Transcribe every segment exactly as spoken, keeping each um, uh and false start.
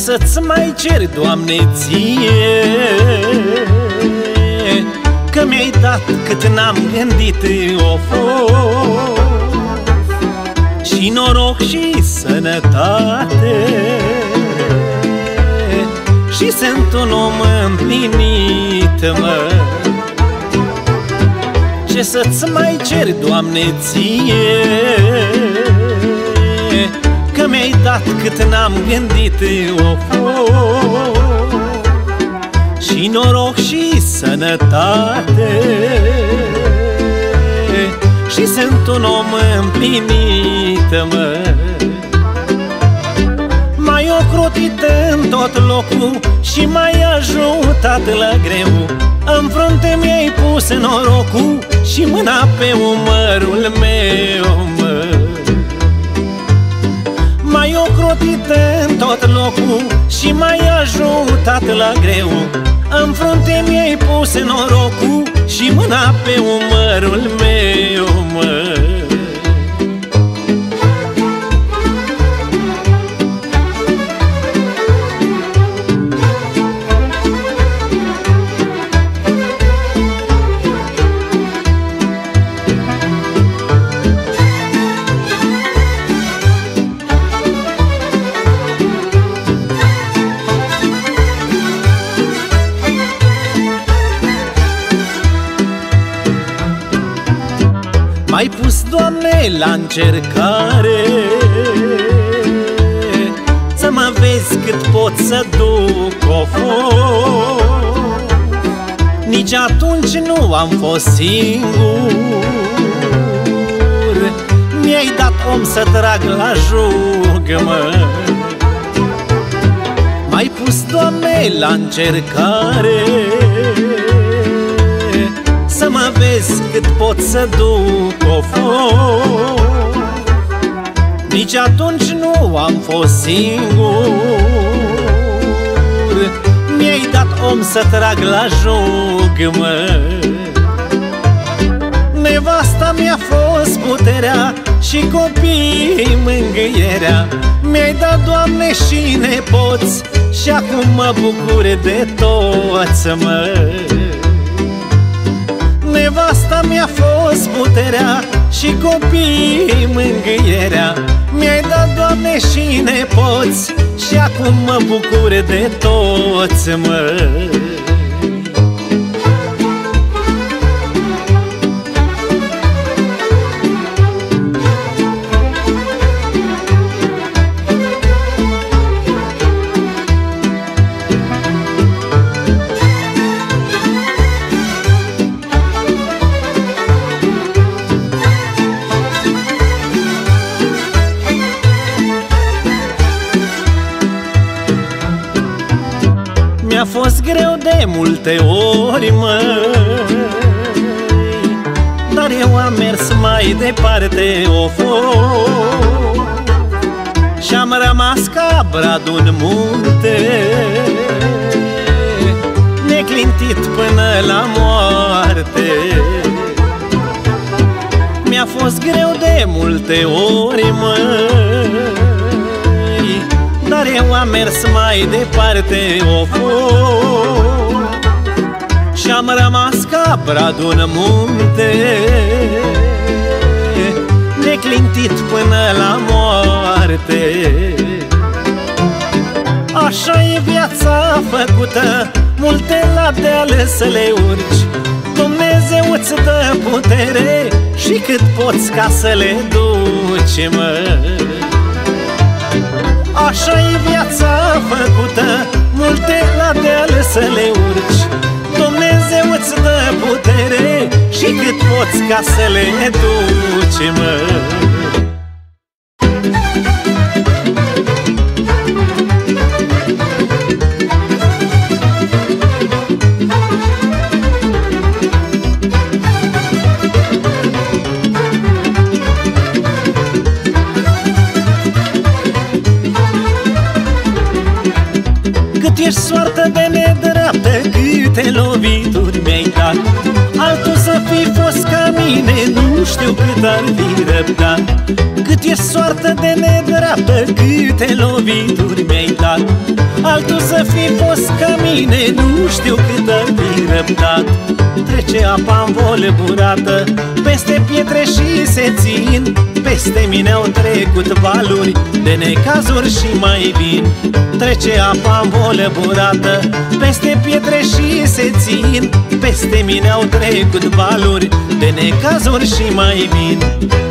să-ți mai cer, Doamne, ție, că mi-ai dat cât n-am gândit, of, of, și noroc și sănătate, și sunt un om împlinit, mă. Ce să-ți mai cer, Doamne, ție, că mi-ai dat cât n-am gândit, of, of, și noroc și sănătate, și sunt un om împlinit, mă. M-ai ocrotit în tot locul și m-ai ajutat la greu. În frunte mi-ai pus norocul și mâna pe umărul meu, mă. M-ai ocrotit în tot locul și m-ai ajutat la greu. În frunte mi-ai pus norocul și mâna pe umărul meu, mă. M-ai pus, Doamne, la încercare, să mă vezi cât pot să duc, of, of. Nici atunci nu am fost singur, mi-ai dat om să trag la jug, mă. M-ai pus, Doamne, la încercare, să mă vezi cât pot să duc, of, of. Nici atunci nu am fost singur, mi-ai dat om să trag la jug, mă. Nevasta mi-a fost puterea și copiii mângâierea. Mi-ai dat, Doamne, și nepoți și acum mă bucur de toți, mă. Nevasta mi-a fost puterea și copiii mângâierea. Mi-ai dat, Doamne, și nepoți și acum mă bucur de toți, mă. Mi-a fost greu de multe ori, măi, dar eu am mers mai departe, of, of, și-am rămas ca bradul în munte, neclintit până la moarte. Mi-a fost greu de multe ori, măi, dar eu am mers mai departe, of, of, și-am rămas ca bradul în munte, neclintit până la moarte. Așa e viața făcută, multe la deal să le urci. Dumnezeu îți dă putere și cât poți ca să le duci, mă. Așa e viața făcută, multe la deal să le urci. Dumnezeu îți dă putere și cât poți ca să le duci, mă. Ești soartă de nedreaptă, câte lovituri mi-ai dat. Altul să fi fost ca mine, nu nu știu cât ar fi răbdat. Cât e soartă de nedreaptă, câte lovituri mi-ai dat. Altul să fi fost ca mine, nu știu cât ar fi răbdat. Trece apa învoleburată peste pietre și se țin. Peste mine au trecut valuri de necazuri și mai vin. Trece apa învoleburată peste pietre și se țin. Peste mine au trecut valuri de necazuri și mai vin.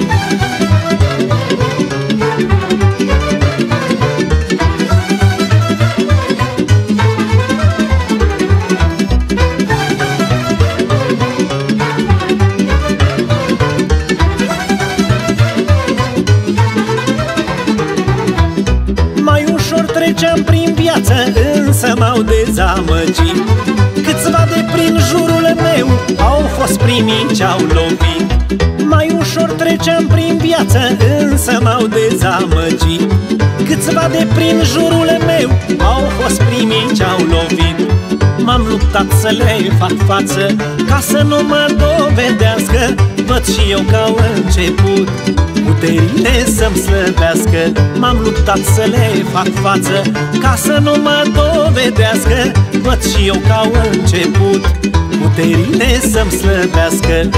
Treceam prin viață, însă m-au dezamăgit. Câțiva de prin jurul meu au fost primii ce-au lovit. Mai ușor treceam prin viață, însă m-au dezamăgit. Câțiva de prin jurul meu au fost primii ce-au lovit. M-am luptat să le fac față, ca să nu mă dovedească. Văd și eu că au început puterile să-mi slăbească. M-am luptat să le fac față, ca să nu mă dovedească. Văd și eu că au început puterile să-mi slăbească.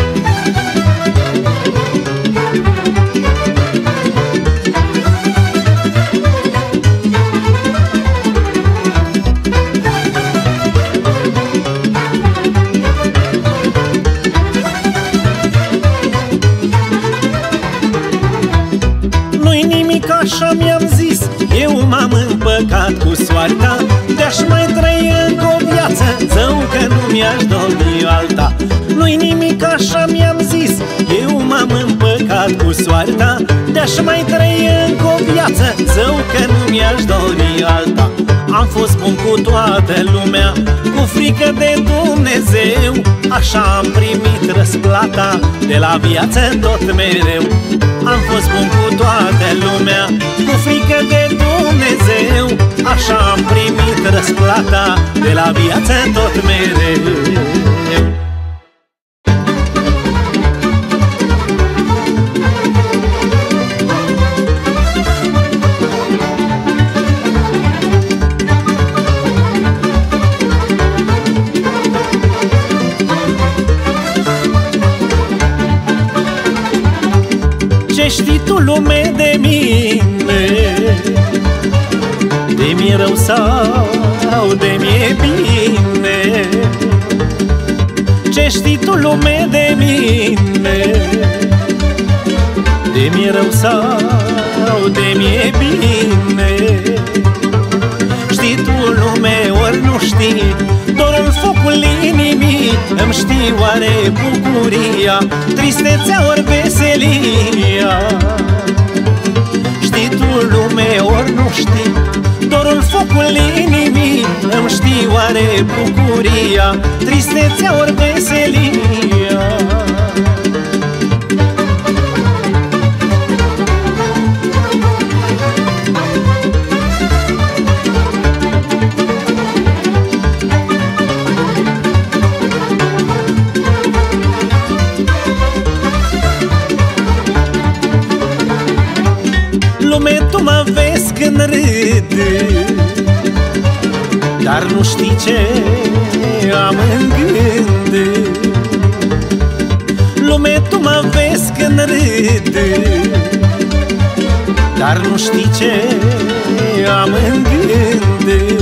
Așa mi-am zis, eu m-am împăcat cu soarta. De-aș mai trăi încă o viață, zău că nu mi-aș dori alta. Nu-i nimic, așa mi-am zis, eu m-am împăcat cu soarta. De-aș mai trăi încă o viață, zău că nu mi-aș dori alta. Am fost bun cu toată lumea, cu frică de Dumnezeu. Așa am primit răsplata de la viață tot mereu. Am fost bun cu toată lumea, cu frică de Dumnezeu. Așa am primit răsplata de la viață tot mereu. Ce știi tu, lume, de mine? De mi-e rău sau de mi-e bine? Ce știi tu, lume, de mine? De mi-e rău sau de mi-e bine? Știi tu, lume, ori nu știi? Dorul, focul inimii, îmi știi oare bucuria, tristețea ori veselia? Știi tu, lume, ori nu știi? Dorul, focul inimii, îmi știi oare bucuria, tristețea ori veselia? Lume, tu mă vezi când râd, dar nu știi ce am în gând. Lume, tu mă vezi când râd, dar nu știi ce am în gând.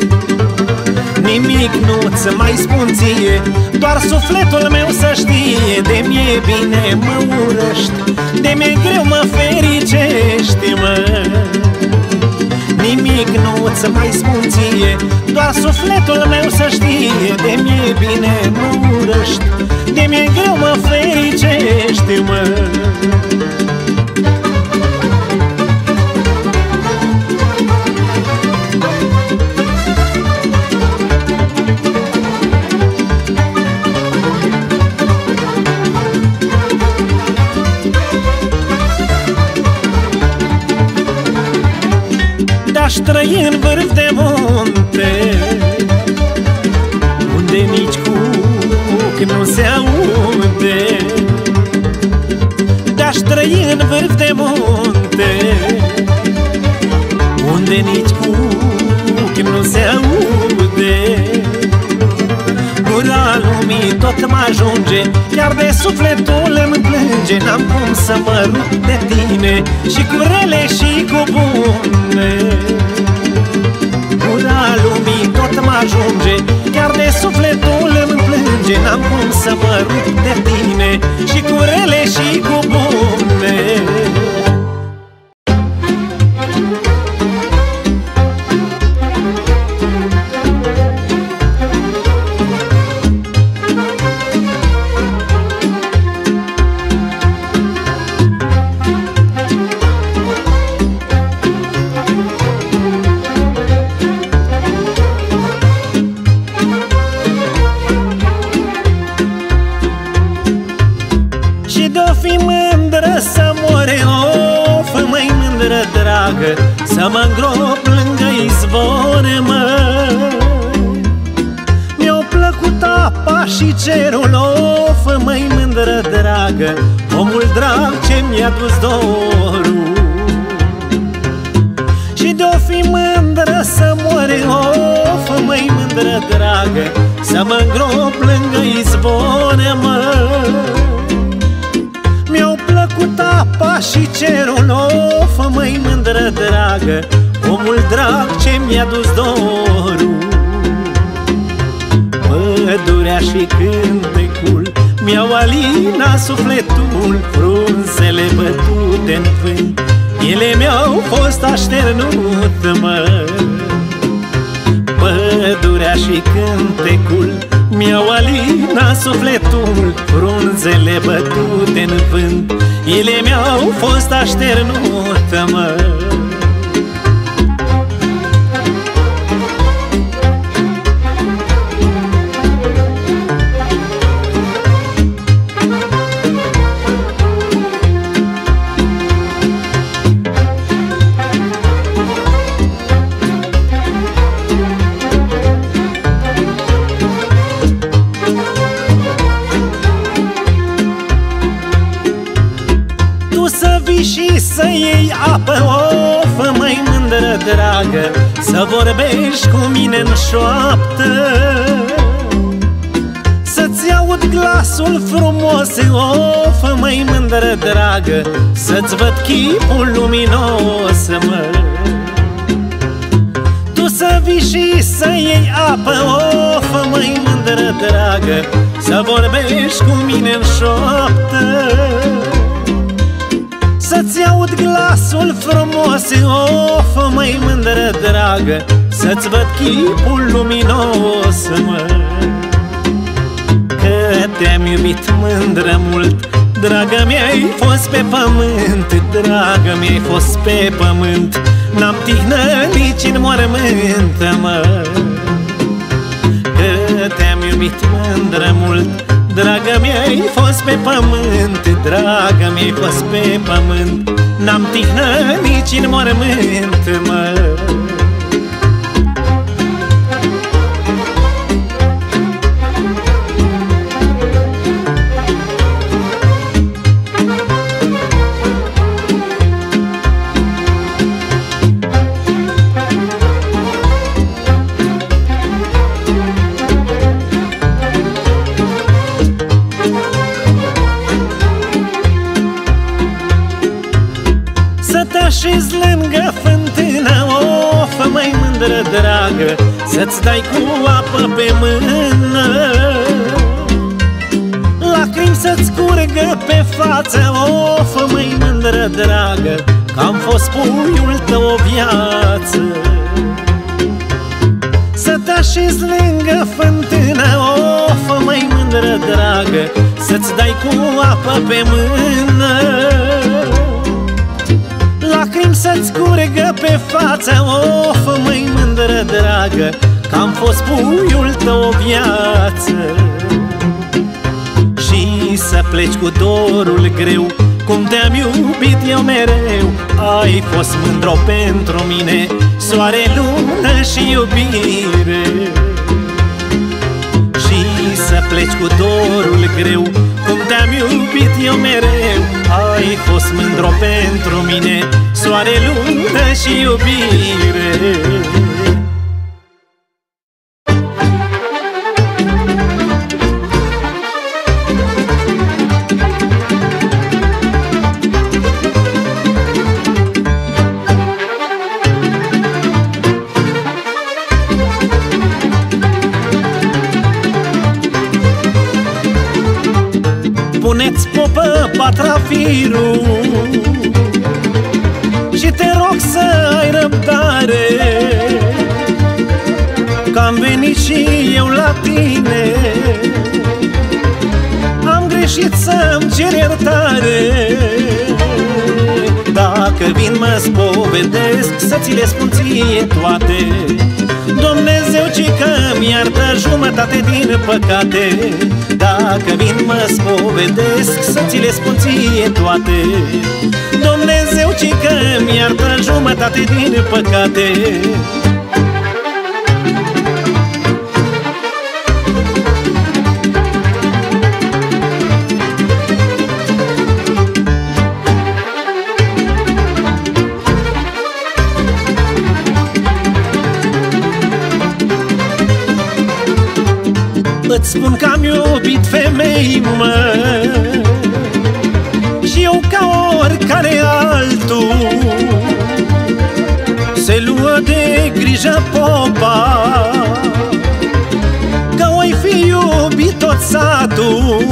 Nimic nu-ți mai spun ție, doar sufletul meu să știe. De mi-e bine mă urăști, de mi-e greu mă fericești, mă. Nimic nu-ți mai spun ție, doar sufletul meu să știe. De mi-e bine mă urăști, de mi-e greu mă fericești, mă. Aș trăi în vârf de munte, unde nici cuc nu se aude. tot mă ajunge, chiar de sufletul îmi plânge. N-am cum să mă rup de tine, și cu rele și cu bune. Gura lumii tot mă ajunge, chiar de sufletul îmi plânge. N-am cum să mă rup de tine, și cu rele și cu bune. Să mă îngrop lângă izvor, măi. Mi-au plăcut apa și cerul, o, fă, măi, mândră dragă, omul drag ce mi-a dus dorul. Și de-o fi mândră să moare, o, fă, măi, mândră dragă, să mă îngrop lângă izvor, măi. Mi-au plăcut apa și cerul, o, fă, măi, mândră dragă, omul drag ce mi-a dus dorul. Pădurea și cântecul mi-au alinat sufletul, frunzele bătute-n vânt, ele mi-au fost așternut, mă. Pădurea și cântecul mi-au alinat sufletul, frunzele bătute-n vânt, ele mi-au fost așternut, mă. Și să iei apă, o, fă, măi, mândră dragă, să vorbești cu mine-n șoaptă, să-ți aud glasul frumos, o, fă, măi, mândră dragă, să-ți văd chipul luminos, mă. Tu să vii și să iei apă, o, fă, măi, mândră dragă, să vorbești cu mine-n șoaptă, să-ți aud glasul frumos, o, fă, măi, mândră dragă, să-ți văd chipul luminos, mă. Că te-am iubit, mândră, mult, dragă mi-ai fost pe pământ, dragă mi-ai fost pe pământ, n-am tihnă nici în mormânt, mă. Că te-am iubit, mândră, mult, dragă mi-ai fost pe pământ, dragă mi-ai fost pe pământ, n-am tihnă nici în mormânt, mă. Așezi lângă fântână, o, fă, măi, mândră dragă, să-ți dai cu apă pe mână, lacrimi să-ți curgă pe față, o, fă, măi, mândră dragă, că-am fost puiul tău o viață. Să te așezi lângă fântână, o, fă, măi, mândră dragă, să-ți dai cu apă pe mână, lacrimi să-ți curgă pe față, o, fă, măi, mândră dragă, că-am fost puiul tău o viață. Și să pleci cu dorul greu, cum te-am iubit eu mereu, ai fost mândro pentru mine, soare, lună și iubire. Și să pleci cu dorul greu, cum te-am iubit eu mereu, ai fost mândro pentru mine, soare, lună și iubire. Puneți popă patrafirul și te rog să ai răbdare, că am venit și eu la tine. Am greșit să-mi cer iertare, dacă vin mă spovedesc, să ți le spun ție toate. Dumnezeu ci că-mi iartă jumătate din păcate, dacă vin mă spovedesc, să ți le spun ție toate. Dumnezeu ci că-mi iartă jumătate din păcate. Îți spun că am iubit femei, mă, și eu ca oricare altul se luă de grijă popa, că oi fi iubit tot satul.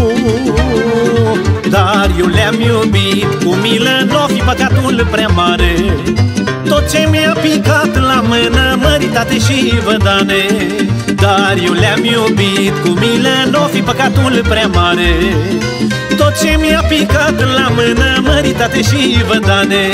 Dar eu le-am iubit cu milă, n-o fi păcatul prea mare. Tot ce mi-a picat la mână, măritate și vădane. Dar eu le-am iubit cu milă, n-o fi păcatul prea mare. Tot ce mi-a picat la mână, măritate și vădane.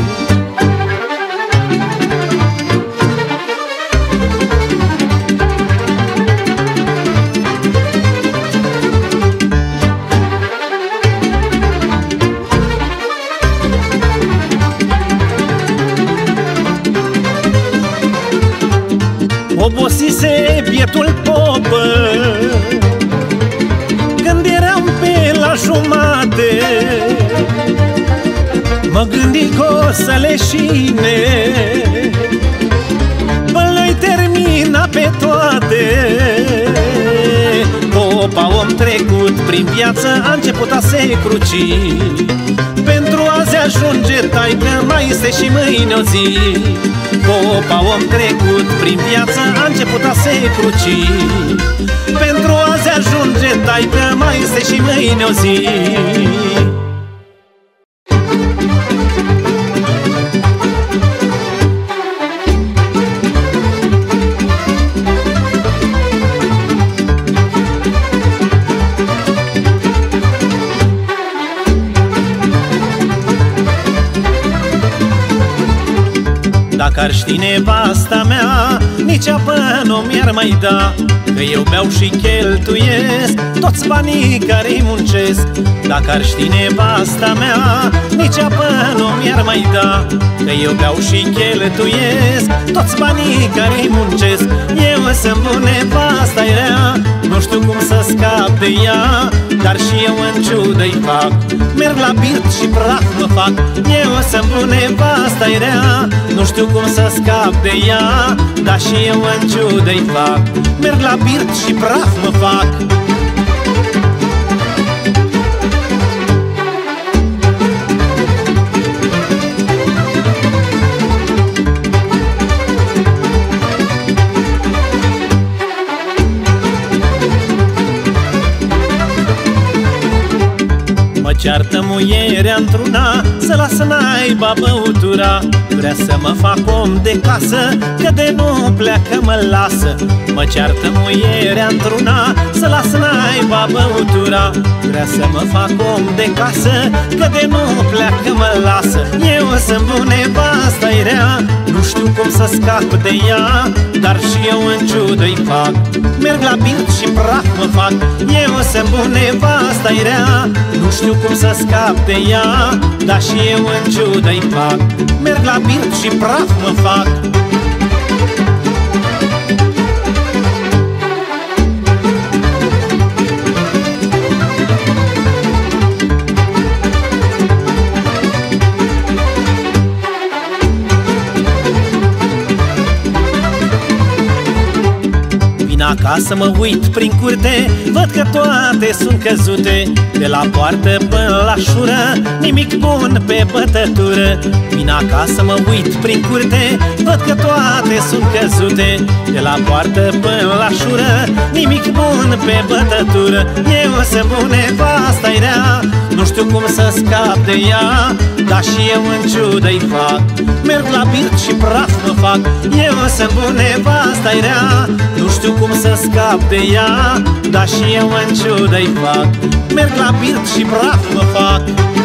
Obosise bietul popă când eram pe la jumate, mă gândi că o să leșine, bă-l-i termina pe toate. Popa, om trecut prin viață, a început a se cruci. Pentru azi ajunge, taică, mai este și mâine o zi. Popa, om trecut prin viață, a început a se cruci. Pentru azi ajunge, taică, mai este și mâine o zi. Dacă ar ști nevasta mea, nici apă nu mi-ar mai da, că eu beau și cheltuiesc toți banii care-i muncesc. Dacă ar ști nevasta mea, nici apă nu mi-ar mai da, că eu beau și cheltuiesc toți banii care-i muncesc. Eu sunt bun, nevasta-i rea, nu știu cum să scap de ea, dar și eu în ciudă-i fac, merg la birt și praf mă fac. Eu sunt bun, nevasta-i rea, nu știu cum să scap de ea, dar și eu în ciudă-i fac, merg la birt și praf mă fac. Mă ceartă muierea într-una, să lasă n-aiba băutura. Vrea să mă fac om de casă, că de nu pleacă mă lasă. Mă ceartă muierea într-una, să lasă n-aiba băutura. Vrea să mă fac om de casă, că de nu pleacă mă lasă. Eu sunt bun, nevasta-i rea, nu știu cum să scap de ea, dar și eu în ciudă-i fac, merg la birt și praf mă fac. Eu sunt bun, nevasta-i rea, nu știu cum să scap de ea, dar și eu în ciudă-i fac, merg la birt și praf mă fac. acasă mă uit prin curte, văd că toate sunt căzute. De la poartă până la șură, nimic bun pe bătătură. Vin acasă mă uit prin curte, văd că toate sunt căzute. De la poartă până la șură, nimic bun pe bătătură. Eu să bune, asta-i rea, nu știu cum să scap de ea, dar și eu în ciudă-i fac. Merg la birt și praf mă fac. Eu să bune, asta-i rea, nu știu cum să scap de ea, dar și eu în ciudă-i fac. Merg la birt și praf mă fac.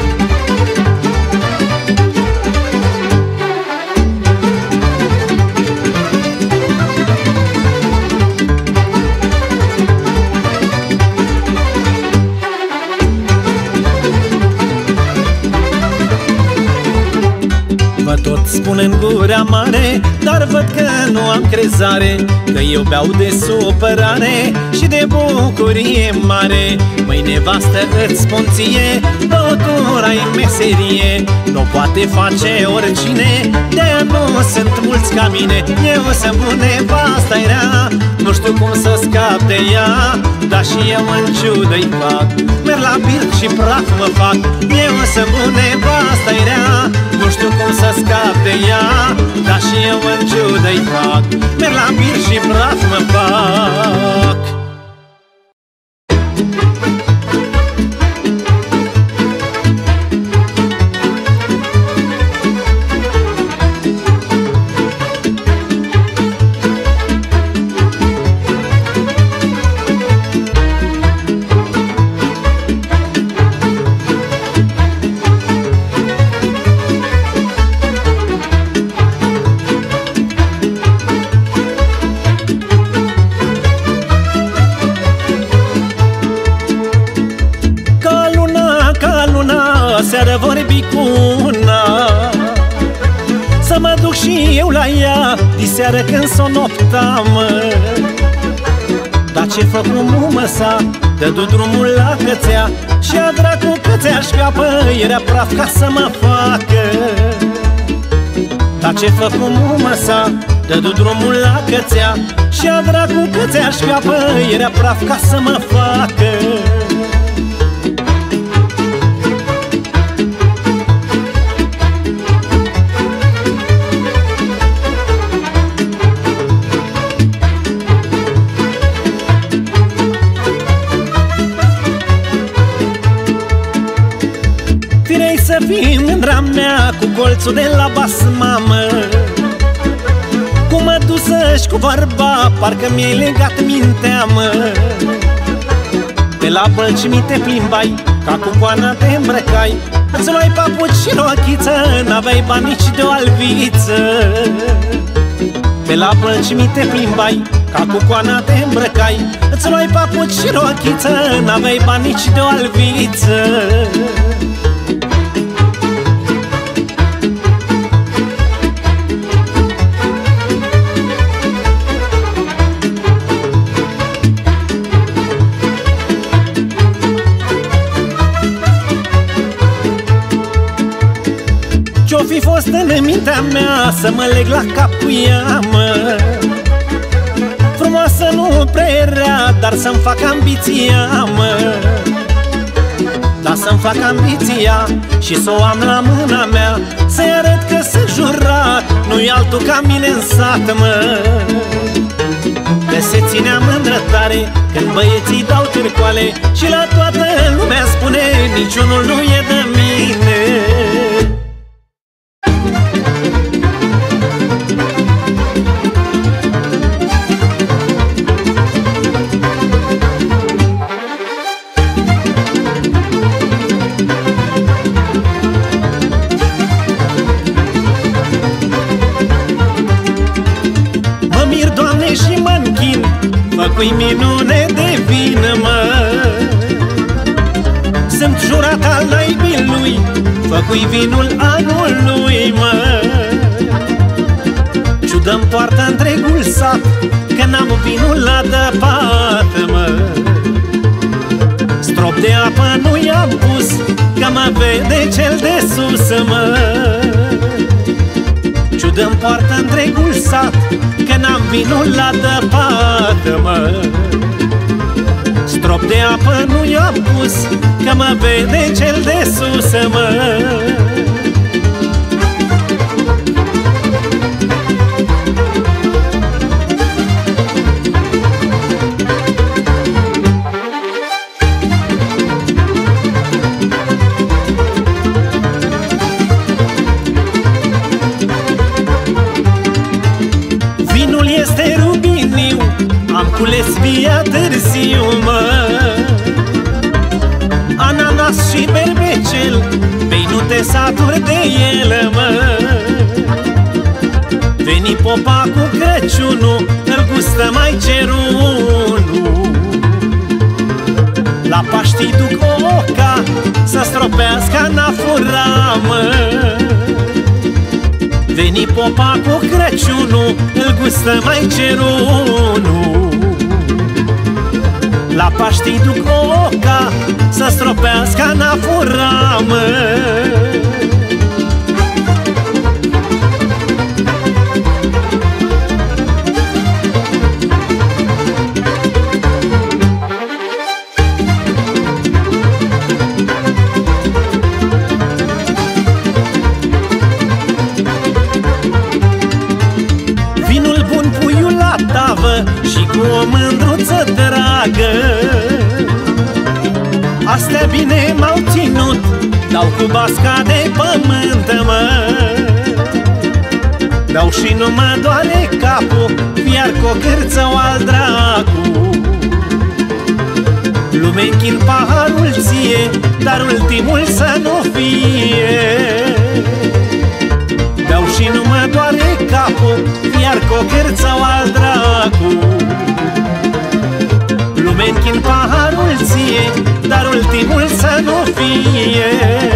Vă tot spun în gura mare, dar văd că nu am crezare, că eu beau de supărare și de bucurie mare. Măi nevastă, îți spun ție, băutura-i meserie, nu poate face oricine, de-aia nu sunt mulți ca mine. Eu să-mi pun nevasta-i rea, nu știu cum să scap de ea, dar și eu în ciudă-i fac. Merg la birt și praf mă fac. Eu să-mi pun nevasta-i rea, nu știu cum să scap de ea, dar și eu în ciudă-i fac. Merg la birt și praf mă fac. Seară vorbi cu una, să mă duc și eu la ea, diseară când s-o noptam. Dar ce făcu mumă sa, dădu drumul la cățea, și-a dracu cățea șcapă, era praf ca să mă facă. Dar ce făcu mumă sa, dădu drumul la cățea, și-a dracu cățea șcapă, era praf ca să mă facă. Să fii mândra mea cu colțul de la basmamă, cu mădusă-și cu vorba, parcă mi-ai legat mintea, mă. Pe la Bălcimi te plimbai, ca cu coana te îmbrăcai, îți luai papuci și rochiță, n-aveai bani nici de o albiță. Pe la Bălcimi te plimbai, ca cu coana te îmbrăcai, îți luai papuci și rochiță, n-aveai bani nici de o albiță. Ce-o fi fost în mintea mea să mă leg la cap cu ea, mă? Frumoasă nu prea era, dar să-mi fac ambiția, mă. Dar să-mi fac ambiția și să o am la mâna mea, să-i arăt că sunt jurat, nu-i altul ca mine în sat, mă. Că se ținea mândră tare când băieții dau târcoale, și la toată lumea spune, niciunul nu e de mine. Și mă închin, făcui minune de vină, mă. Sunt jurat al naibii lui, făcui vinul anului, mă. Ciudă-mi poartă întregul sat, că n-am vinul la dăpat, mă. Strop de apă nu i-am pus, că mă vede cel de sus, mă. dă-mi poartă întregul sat, că n-am vinul la dăpată, mă. Strop de apă nu i-am pus, că mă vede cel de sus, mă. Vinul este rubiniu, am cules via târziu, mă. Ananas și berbecel, bei nu te saturi de ele, mă. Veni popa cu Crăciunul, îl gustă mai cerunul. La Paștii duc oca să stropească anafora, mă. Veni popa cu Crăciunul, îl gustă mai cerunul. La Paștii duc oca să stropească anafora, mă. Vinul bun puiul la tavă și cu o mândruță dragă. Astea bine m-au ținut, dau cu basca de pământ, mă. Dau și nu mă doare capul, iar cu o cârță-o al dracu. Lume închin paharul ție, dar ultimul să nu fie. Dau și nu mă doare capul, iar cu o cârță-o al dracu. Lume închin paharul ție, dar ultimul să nu fie.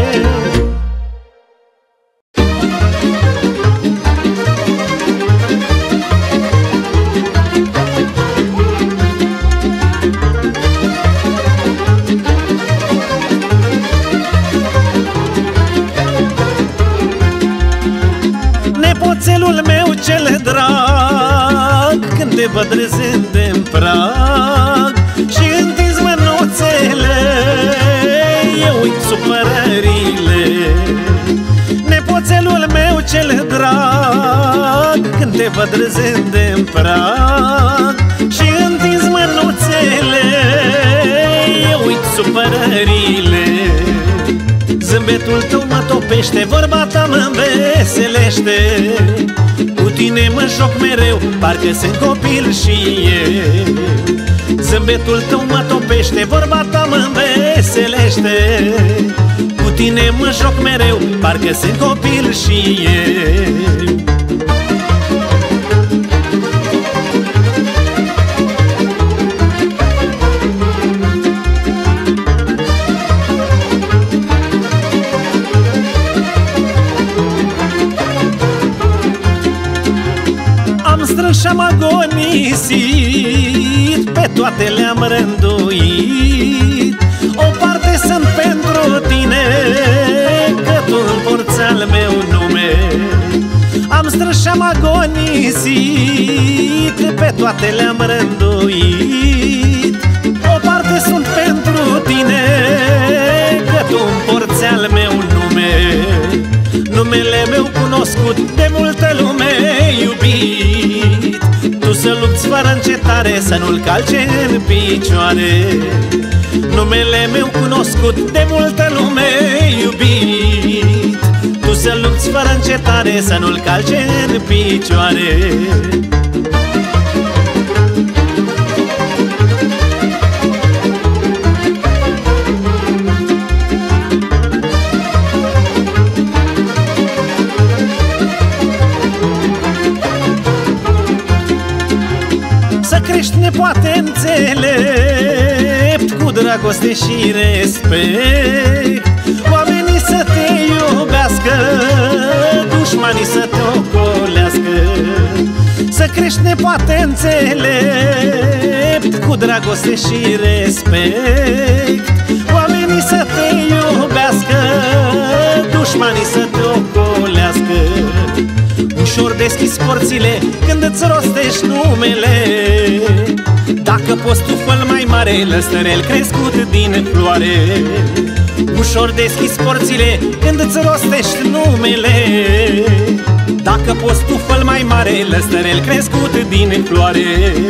Nepoțelul meu cel drag, când te văd râzând-n prag și întins mânuțele, eu uit supărările. Nepoțelul meu cel drag, când te văd râzând-n prag și întins mânuțele, eu uit supărările. Zâmbetul tău mă topește, vorba ta mă înveselește. Cu tine mă joc mereu, parcă sunt copil și eu. Zâmbetul tău mă topește, vorba ta mă înveselește. Cu tine mă joc mereu, parcă sunt copil și eu. Și-am agonisit, pe toate le-am rânduit. O parte sunt pentru tine, că tu împorți al meu nume. Am strâns și-am agonisit, pe toate le-am rânduit. O parte sunt pentru tine, că tu împorți al meu nume. Numele meu cunoscut de multă lume iubit. Tu să lupți fără încetare, să nu-l calce în picioare. Numele meu cunoscut de multă lume iubit. Tu să lupți fără încetare, să nu-l calce în picioare. Crești nepoate înțelept, cu dragoste și respect. Oamenii să te iubească, dușmanii să te ocolească. Să crești nepoate înțelept, cu dragoste și respect. Oamenii să te iubească, dușmanii să te ocolească. Ușor deschizi porțile când îți rostești numele. Dacă poți tu fă-l mai mare, lăstărel crescut din floare. Ușor deschizi porțile când îți rostești numele. Dacă poți tu fă-l mai mare, lăstărel crescut din floare.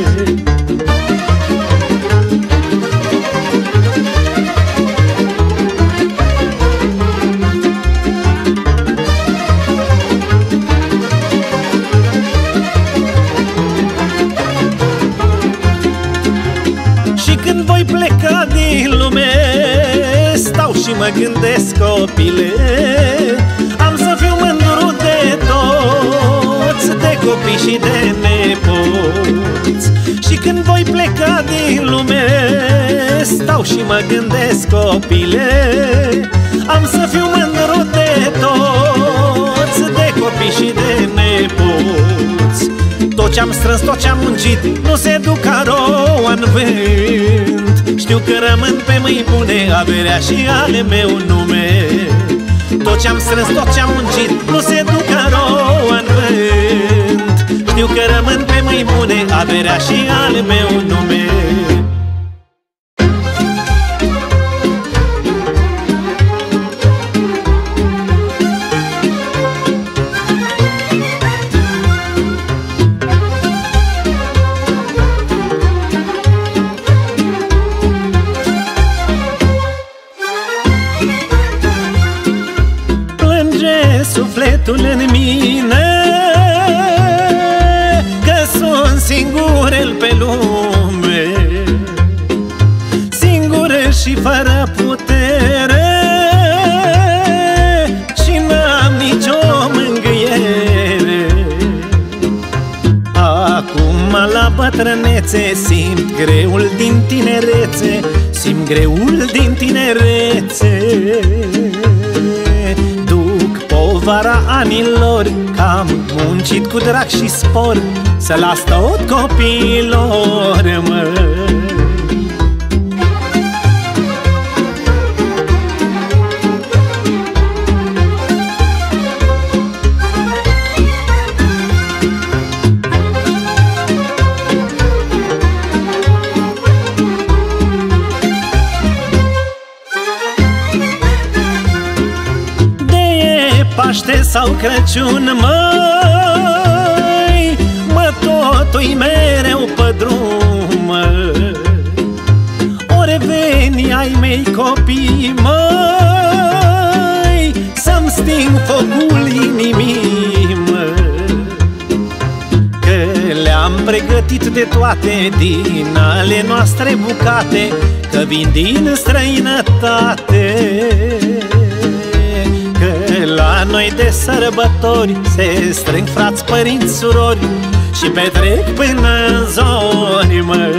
Când voi pleca din lume, stau și mă gândesc, copile, am să fiu mândru de toți, de copii și de nepoți. Și când voi pleca din lume, stau și mă gândesc, copile, am să fiu mândru de toți, de copii și de nepoți. Tot ce-am strâns, tot ce-am muncit, nu se duc ca roa în vânt. Știu că rămân pe mâini bune, averea și ale meu nume. Tot ce-am strâns, tot ce-am muncit, nu se duc ca roa în vânt. Știu că rămân pe mâini bune, averea și ale meu nume. Sufletul în mine că sunt singurel pe lume, singură și fără putere, și n-am nicio mângâiere. Acum la bătrânețe simt greul din tinerețe, simt greul din tinerețe. Povara anilor, că am muncit cu drag și spor, să las tot copiilor, mă. Paște sau Crăciun, măi, mă tot-ui mereu pe drum, mă. Ori veni ai mei copii, măi, să-mi sting focul inimii, mă. Că le-am pregătit de toate din ale noastre bucate, că vin din străinătate. La noi de sărbători se strâng frați, părinți, surori și petrec până în zori, mă.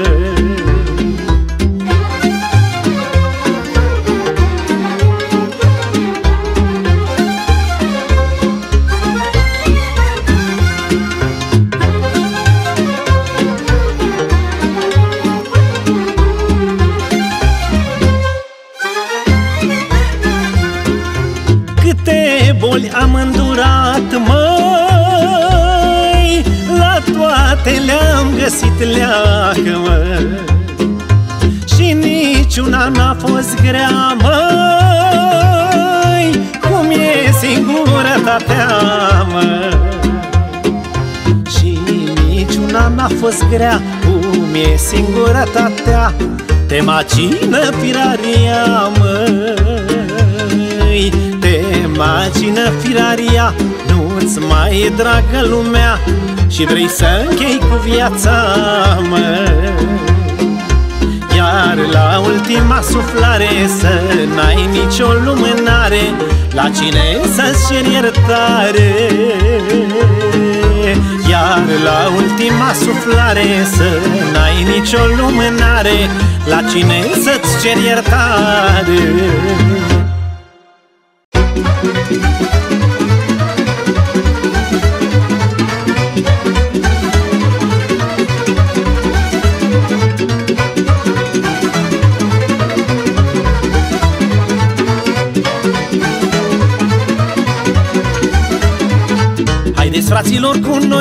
Boli am îndurat, măi, la toate le-am găsit leacă, mă. Și niciuna n-a fost grea, măi, cum e singurătatea, mă. Și niciuna n-a fost grea, cum e singurătatea. Te macină firaria, măi, te macină firaria, nu-ți mai e dragă lumea și vrei să închei cu viața, mă. Iar la ultima suflare să n-ai nicio lumânare, la cine să-ți ceri iertare. Iar la ultima suflare să n-ai nicio lumânare, la cine să-ți ceri iertare. Haideți, fraților, cu noi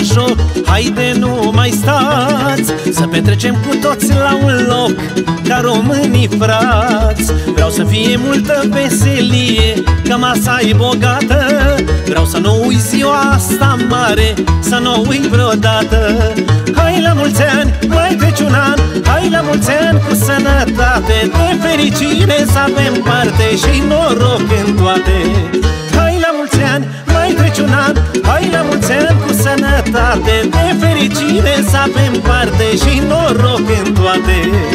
joc. Haide, nu mai stați, să petrecem cu toți la un loc, ca românii frați. Vreau să fie multă veselie, că masa e bogată. Vreau să nu uit ziua asta mare, să nu uit vreodată. Hai la mulți ani, mai treci un an, hai la mulți ani cu sănătate, de fericire să avem parte și noroc în toate. Hai la mulți ani, mai treci un an, hai la mulți ani cu sănătate, de fericire să avem parte și noroc în toate.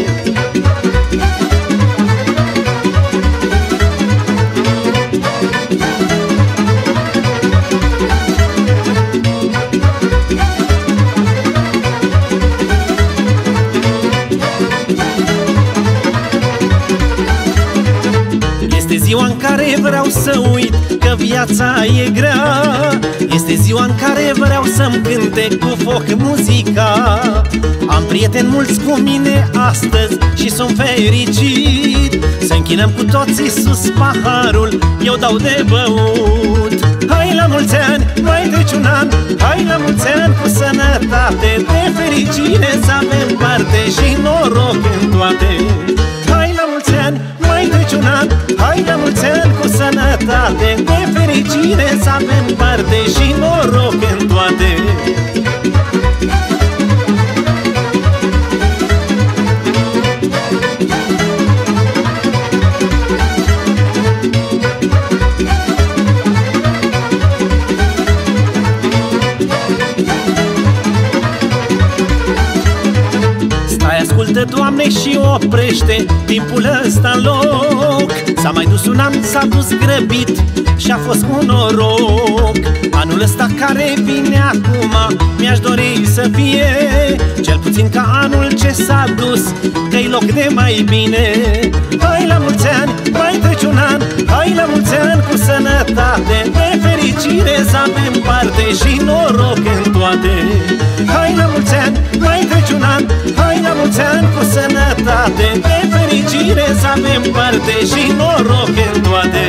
Este ziua în care vreau să uit că viața e grea. Este ziua în care vreau să-mi cânte cu foc muzica. Am prieteni mulți cu mine astăzi și sunt fericit. Să închinăm cu toții sus paharul, eu dau de băut. Hai la mulți ani, mai treci un an, hai la mulți ani cu sănătate, de fericire să avem parte și noroc în toate. Hai la mulți ani, mai treci un an, hai la mulți ani cu sănătate, de fericire să avem parte și noroc în toate. Ascultă, Doamne, și oprește timpul ăsta în loc. S-a mai dus un an, s-a dus grăbit și-a fost cu noroc. Anul ăsta care vine acum mi-aș dori să fie cel puțin ca anul ce s-a dus, că-i loc de mai bine. Hai la mulți ani, mai treci un an, hai la mulți ani cu sănătate, de fericire să avem parte și noroc în toate. Hai la mulți ani, mai treci un an, hai la mulți ani cu sănătate, de fericire să avem parte și noroc în toate.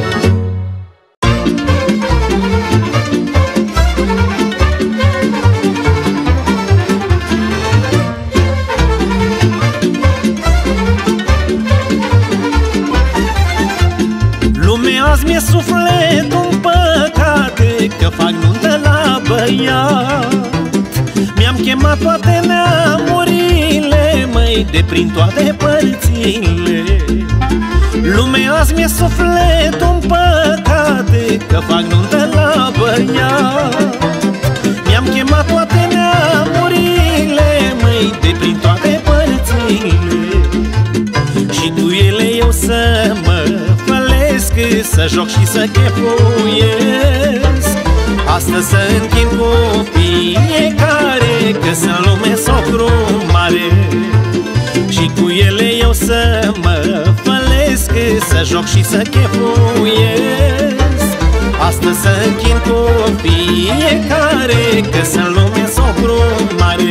Lumea azi mi-e sufletul păcate, că fac nuntă la băiat. Mi-am chemat toate neamurile, măi, de prin toate părțile. Lumea azi mi-e sufletul păcate, că fac nuntă la băiat. Mi-am chemat toate neamurile, măi, de prin toate părțile. Și cu ele eu să mă fălesc, să joc și să chefuiesc. Astăzi să închin cu fiecare, că sunt lume socru mare. Și cu ele eu să mă fălesc, să joc și să chefuiesc. Astăzi să închin cu fiecare, că sunt lume socru mare.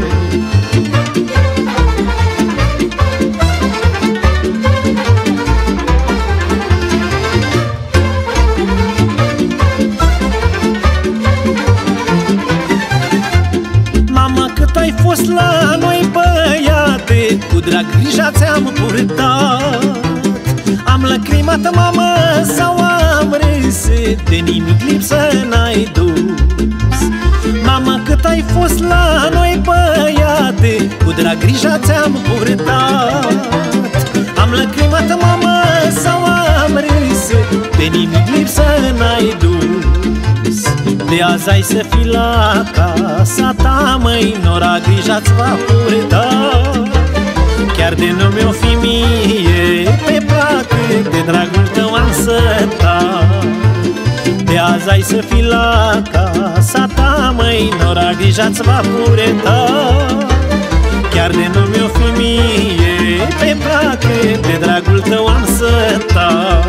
Ai fost la noi, băiate, cu drag grija ți-am purtat. Am lăcrimat, mamă, sau am râs, de nimic lipsă n-ai dus. Mamă, cât ai fost la noi, băiate, cu drag grija ți-am purtat. Am lăcrimat, mamă, sau am râs, de nimic lipsă n-ai dus. De azi ai să fii la casa ta, măi, nora grija-ți va purta. Chiar de nu mi-o fi mie pe plac, de dragul tău am să tac. De azi ai să fii la casa ta, măi, nora grija-ți va purta. Chiar de nu mi-o fi mie pe plac, de dragul tău am să tac.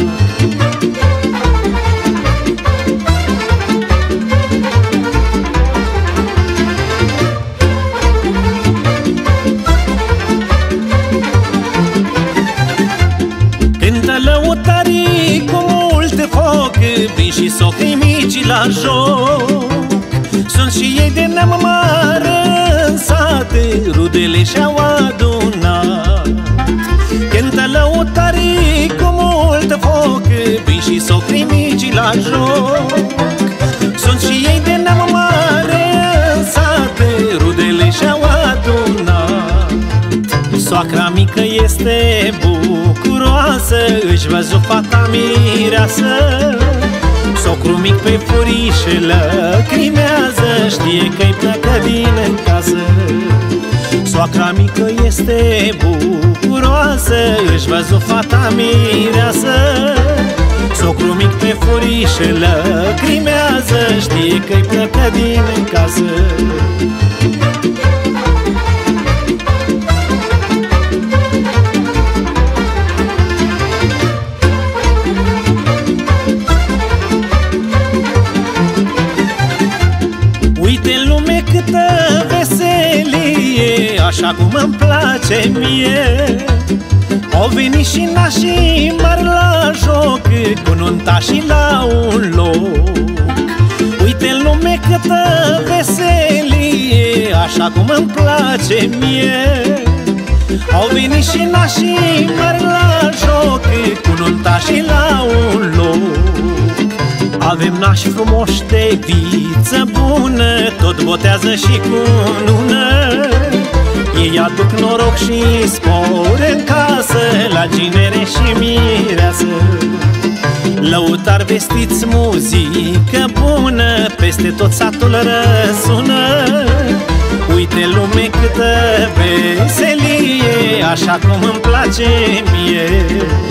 Lăutarii cu mult foc, vin și socrii mici la joc. Sunt și rudele și-au adunat. Cântă lăutarii cu mult foc, vin și socrii mici la joc. Sunt și ei de neam mare în sate, rudele și-au adunat. Soacra mică este bucuroasă, își văzu fata mireasă. Socru mic pe furișe lăcrimează, știe că-i pleacă din casă. Soacra mică este bucuroasă, își văzu fata mireasă. Socru mic pe furișe lăcrimează, știe că-i pleacă din casă. Uite în lume câtă veselie, așa cum îmi place mie. Au venit și nașii mari la joc, cu nunta și la un loc. Uite în lume câtă veselie, așa cum îmi place mie. Au venit și nașii mari la joc, cu nunta și la un loc. Avem nași frumoși de viță bună, tot botează și cu nună. Ei aduc noroc și spor în casă, la ginere și mireasă. Lăutari vestiți, muzică bună, peste tot satul răsună. Uite lume câtă veselie, așa cum îmi place mie.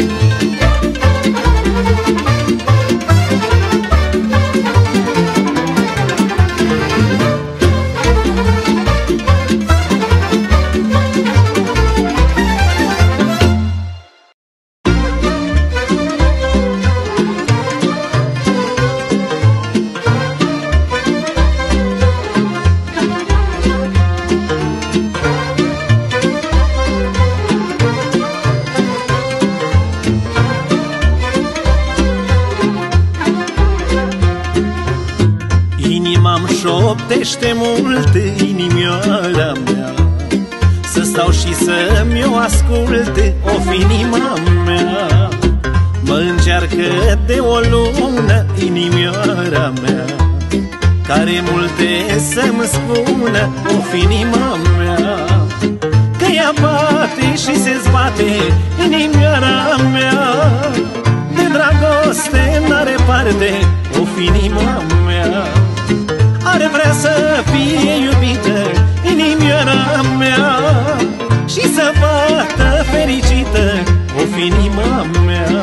Șoptește mult inimioara mea, să stau și să-mi o ascult, o inima mea. Mă încearcă de o lună inimioara mea, care multe să-mi spună, o inima mea. Că ea bate și se zbate inimioara mea, de dragoste n-are parte, o inima mea. Are vrea să fie iubită inimioara mea și să bată fericită, o inima mea.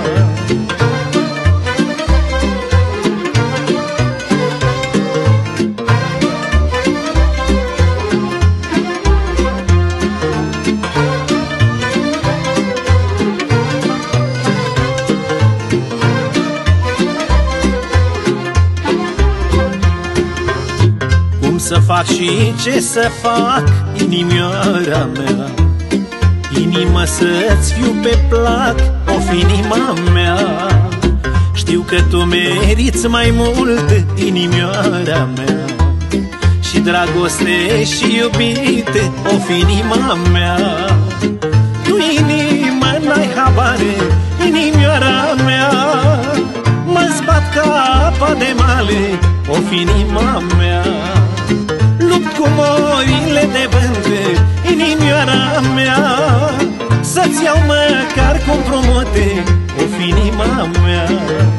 Să fac și ce să fac, inimioara mea? Inimă să-ți fiu pe plac, o inima mea. Știu că tu meriți mai mult, inimioara mea, și dragoste și iubite, o inima mea. Tu inimă n-ai habare, inimioara mea. Mă zbat ca apa de male, o inima mea. Lupt cu morile de vânt, inimioara mea, să-ți iau măcar cu împrumute, o inima mea.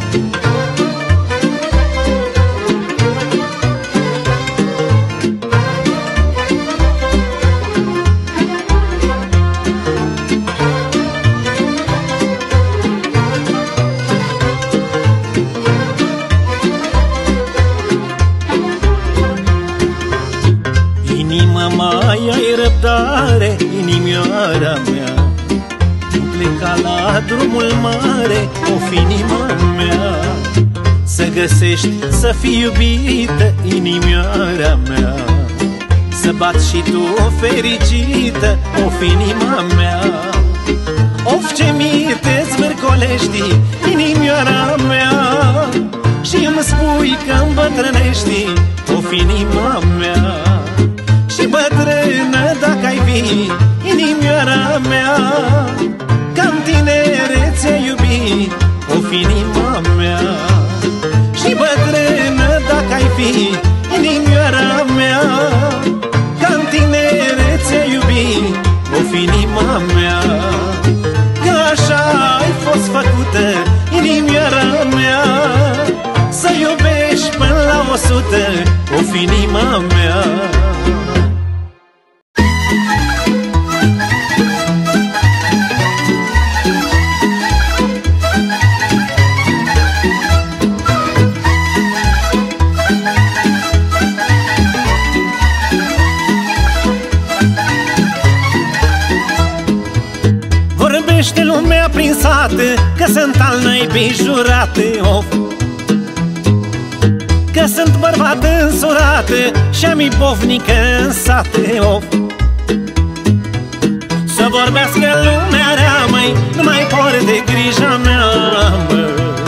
Mai ai răbdare, inimioara mea, nu pleca la drumul mare, o inima mea. Să găsești să fii iubită, inimioara mea, să bați și tu fericită, o inima mea. Of, ce mie te zvârcolești, inimioara mea, și îmi spui că îmbătrânești, o inima mea. Și bătrână, dacă ai fi, iubi, inimioara mea, ca-n tinerețe iubi, o fi inima mea. Și bătrână dacă ai fi, inimioara mea, ca-n tinerețe iubi, o fi inima mea. Că așa ai fost făcută, inimioara mea, să iubești până la o sută, o fi inima mea. Vorbește lumea prin sate că sunt al naibii jurate, of, că sunt bărbat însurate și-am ibovnică în sate, of. Să vorbească lumea rea, măi, nu mai poartă grija mea, mă.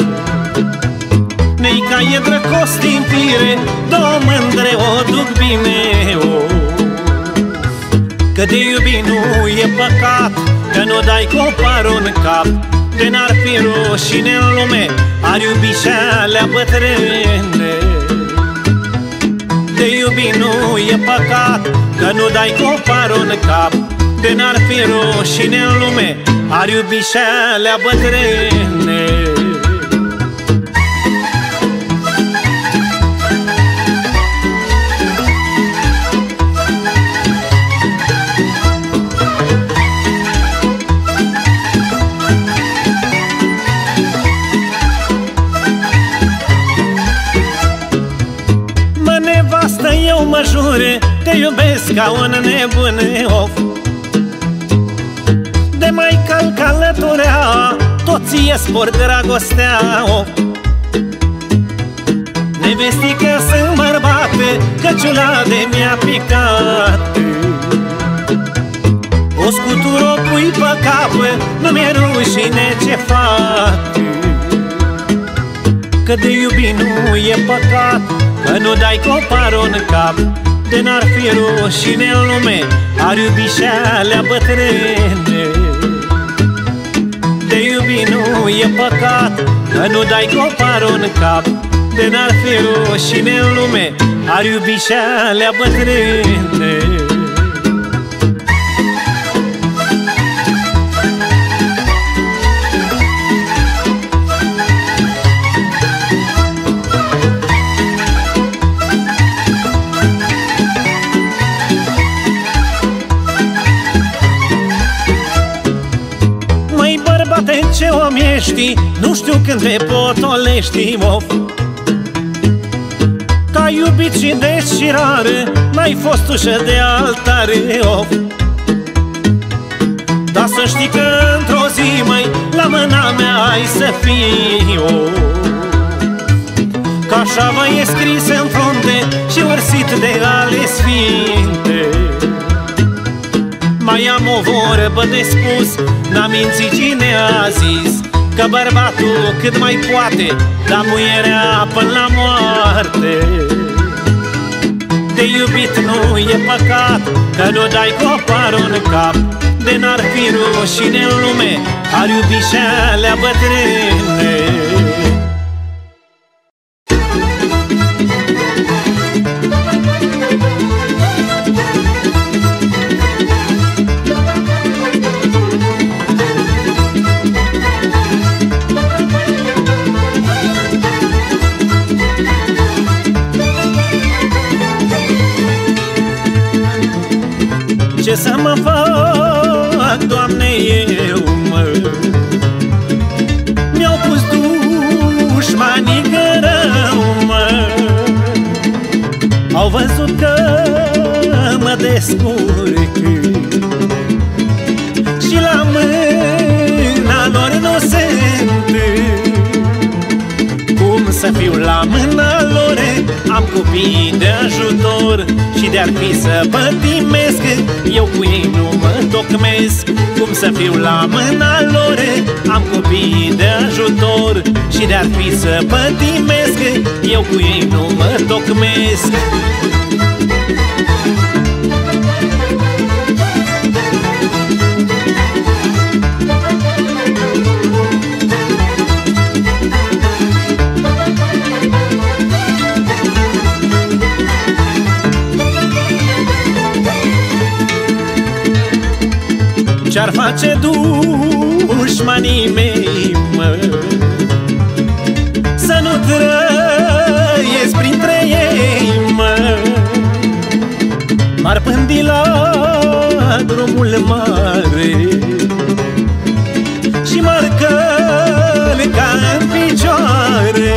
Ne-i ca e drăcosti în fire, două mândre o duc bine, of. Că de iubi nu e păcat, că nu dai coparul în cap. De n-ar fi rușine în lume, ar iubi și-alea bătrâne. De iubi nu e păcat, că nu dai coparul în cap. De n-ar fi rușine în lume, ar iubi și-alea bătrâne. Eu mă jure, te iubesc ca un nebune, of. De mai calc alăturea, toți e spor dragostea, of. Nevestică sunt bărbate, căciula de mi-a picat. O scutură o pui pe cap, nu mi-e rușine ce fac. Că de iubi nu e păcat, că nu dai coparul în cap. De n-ar fi rușine în lume, ar iubi și-alea bătrâne. De iubi nu e păcat, că nu dai coparul în cap. De n-ar fi rușine în lume, ar iubi și-alea bătrâne. Ce om ești, nu știu când te potolești, of. Că ai iubit și des și rare, n-ai fost ușă de altare, of. Dar să știi că într-o zi, măi, la mâna mea ai să fii, of. Că așa vă e scris în frunte și ursit de ale sfinte. Mai am o vorbă de spus, n-a mințit cine a zis, că bărbatul cât mai poate, dar muierea până la moarte. De iubit nu e păcat, că nu dai coparul în cap. De n-ar fi rușine în lume, ar iubi și-alea bătrâne. Ce să mă fac, Doamne, eu, mă? Mi-au pus dușmanii rău, mă. Au văzut că mă descurc și la mâna lor nu sunt. Cum să fiu la mâna lor? Am copii de ajutor și de-ar fi să pătimesc, eu cu ei nu mă tocmesc. Cum să fiu la mâna lor? Am copii de ajutor și de-ar fi să pătimesc, eu cu ei nu mă tocmesc. face dușmanii mei, mă, să nu trăiesc printre ei, mă. M-ar pândi la drumul mare și m-ar călca în picioare.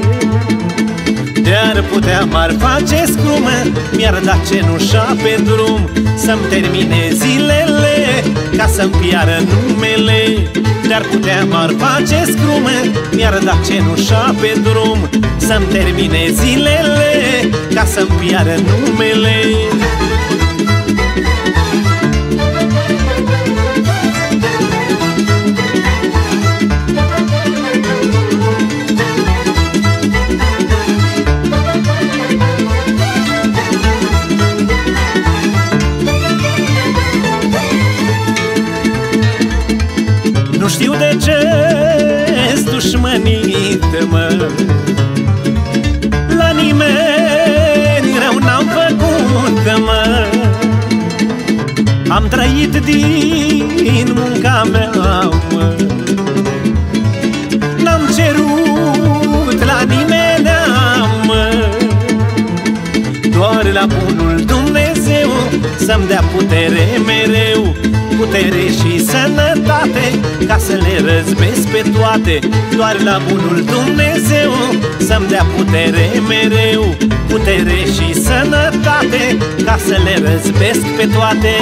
De-ar putea, m-ar face scrumă, mi-ar da cenușa pe drum, să-mi termine zilele, ca să-mi piară numele. De-ar putea, m-ar face scrumă, mi-ar da cenușa pe drum, să-mi termine zilele, ca să-mi piară numele. Nu știu de ce-s dușmănit, mă, la nimeni rău n-am făcut, mă. Am trăit din munca mea, mă, n-am cerut la nimeni, mă, doar la bunul Dumnezeu să-mi dea putere mereu, putere și sănătate, ca să le răzbesc pe toate. Doar la bunul Dumnezeu să-mi dea putere mereu, putere și sănătate, ca să le răzbesc pe toate.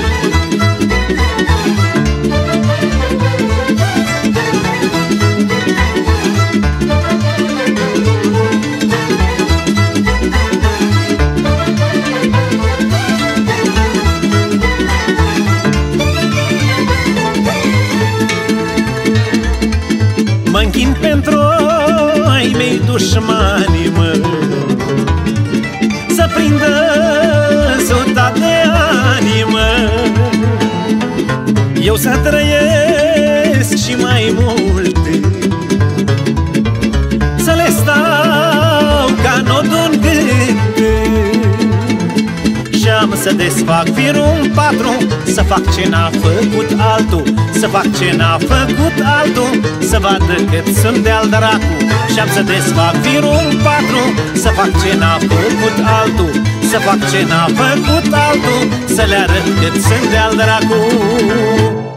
Mă-nchin pentru ai mei dușmani, mă, să prindă suta de ani, mă, eu să trăiesc și mai multe, să le stau ca nodul în gât, și-am să desfac firul în patru, să fac ce n-a făcut altul, să fac ce n-a făcut altul, să vadă cât sunt de-al dracu. Și-am să desfac firul în patru, să fac ce n-a făcut altul, să fac ce n-a făcut altul, să le arăt cât sunt de-al dracu.